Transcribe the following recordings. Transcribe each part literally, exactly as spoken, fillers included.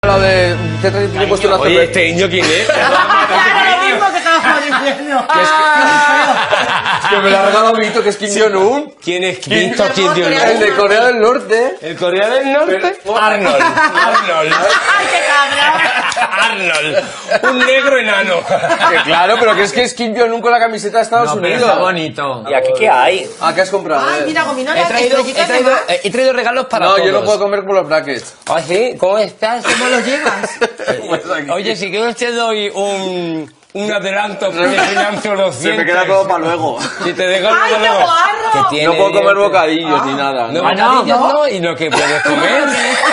La de... ¿Te he puesto una Oye, ¿este niño quién es? Claro, lo mismo que estábamos diciendo. Es que me la ha regalado Vito, que es Kim Jong-un. ¿Quién es Vito? ¿Quién dio el El de Corea del Norte. ¿El Corea del Norte? Pero- Arnold. Arnold. ¡Ay, qué cabrón! Arnold. Un negro enano. Que claro, pero que es que es Kim Jong-un con la camiseta de Estados No, pero Unidos. está bonito. ¿Y aquí qué hay? Ah, ¿qué has comprado? Ay, Eh? mira, gominolas, He traído, he, estrellitas de traído, mar. he traído regalos para No, todos. yo no puedo comer por los brackets. ¿Ah, sí? ¿Cómo estás? ¿Cómo lo llevas? Pues aquí. Oye, si quieres te doy un, un adelanto que te financio los Se me dientes. queda todo para luego. Si te dejo ¡Ay, luego, qué luego. guarro! Que tiene No puedo comer dientes. bocadillos ni nada. No, ¿no? bocadillos no, y lo que puedes comer.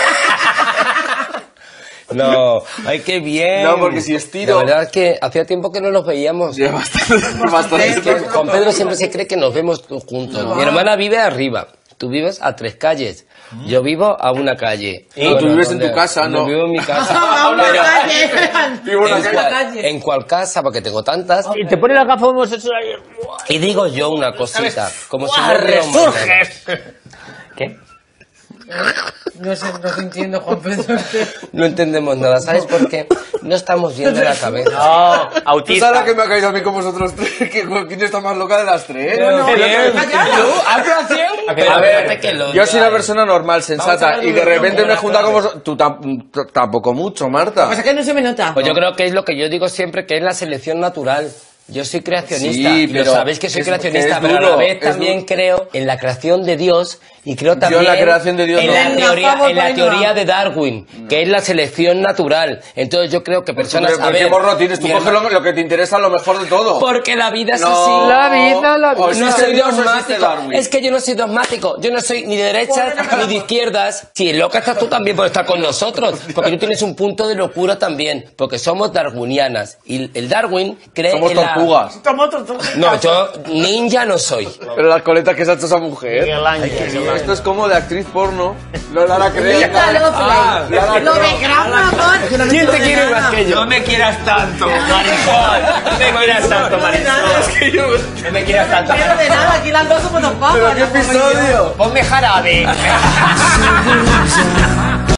No, ay, qué bien. No, porque si estiro- La verdad es que hacía tiempo que no nos veíamos. Ya bastante, bastante. Es que con Pedro siempre se cree que nos vemos juntos. Mi hermana vive arriba. Tú vives a tres calles. Yo vivo a una calle. Y tú vives en ¿dónde? tu casa, ¿no? Yo vivo en mi casa. A una Pero- calle. Vivo en ¿En la cuál, calle. ¿En cuál casa? Porque tengo tantas. Y te pone la gafa homosexual ahí. Y digo yo una cosita, como si no ¡Guau, hubiera un mañana. resurges! ¿Qué? No sé, no te entiendo, Juan Pedro. No entendemos nada, ¿sabes por qué? No estamos bien de la cabeza. No, ¿Tú autista. sabes la que me ha caído a mí con vosotros tres? Que ¿quién está más loca de las tres? Pero no, bien, no, ¿tú? ¿Hablación? Pero A ver, espérate que lo yo soy una diga. persona normal, Vamos a sensata, ver y de un repente ejemplo me de junta la con vosotros... Tú tam- t- tampoco mucho, Marta. Pues es que no se me nota. Pues yo creo que es lo que yo digo siempre, que es la selección natural. Yo soy creacionista, Sí, y lo pero sabéis que soy es- creacionista, es pero a duro, la vez es también duro. creo en la creación de Dios y creo también en la creación de Dios en no. la Venga, teoría, vamos, en la venga. teoría de Darwin, que es la selección natural. Entonces yo creo que personas... Pero, a pero ¿qué ver, morro tienes? Tú mi coges hermano- lo, lo que te interesa, lo mejor de todo. Porque la vida es No. así. La vida, la vida. O No existe soy Dios o existe dogmático. Darwin. Es que yo no soy dogmático. Yo no soy ni de derechas ni de izquierdas. Si loca estás tú también por estar con nosotros. Porque tú tienes un punto de locura también. Porque somos darwinianas. Y el Darwin cree Somos en la... tortugas. Toma otro, toma. No, yo ninja no soy. Pero las coletas que se ha hecho esa mujer. Miguel Ángel. Esto es como de actriz porno. No, Lara Crea. Mira, luego Ah, play. Lo de gran amor. ¿Quién te quiere más que yo? No me quieras tanto, Marisol. No me quieras tanto, Marisol. No me quieras tanto. Pero de nada, aquí las dos somos dos papas. ¿Pero qué episodio? Ponme jarabe.